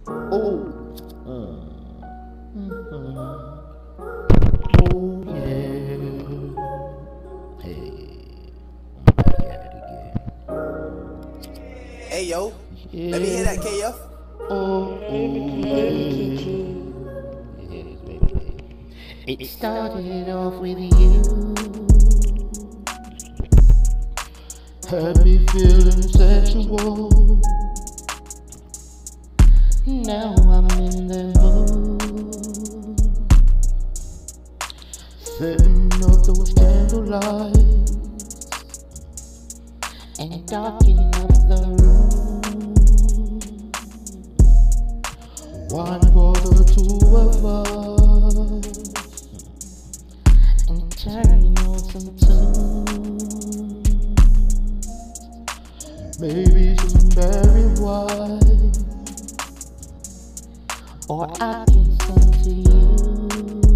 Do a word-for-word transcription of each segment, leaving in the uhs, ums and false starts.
Oh, uh, mm-hmm. Oh yeah. Hey, I'm back at it again. Hey yo, Yeah. let me hear that K F. Oh, Hey, Nikki, hey, Nikki G. yes, baby. It started off with you. Had me feeling sexual. Now I'm in the mood, setting up those candlelights and darkening up the room. One for the two of us and turning on some tunes. Maybe some berry wine, or I can sing to you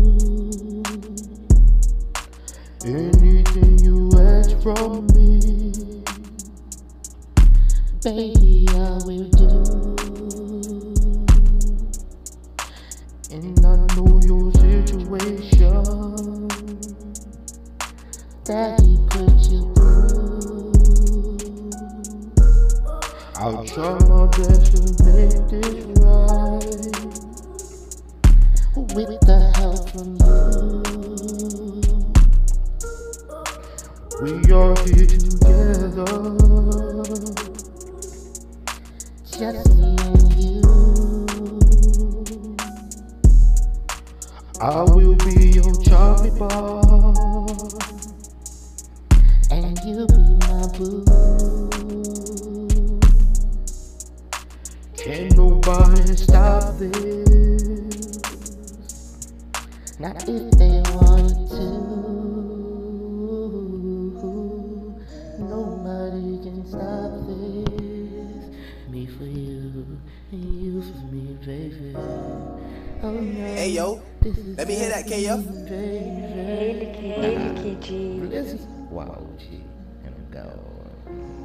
anything you ask from me, baby, I will do. And I know your situation that he put you through. I'll try my best to make this right with the help from you. We are here together, just me and you. I will be your chocolate bar, and you be my boo. Can't nobody stop this, not if they wanted to. Nobody can stop this. Me for you, and you for me, baby. Oh no. Hey yo, let me hear that K F. Hey, Nikki, hey, Nikki G. Listen. Wow, G. And go.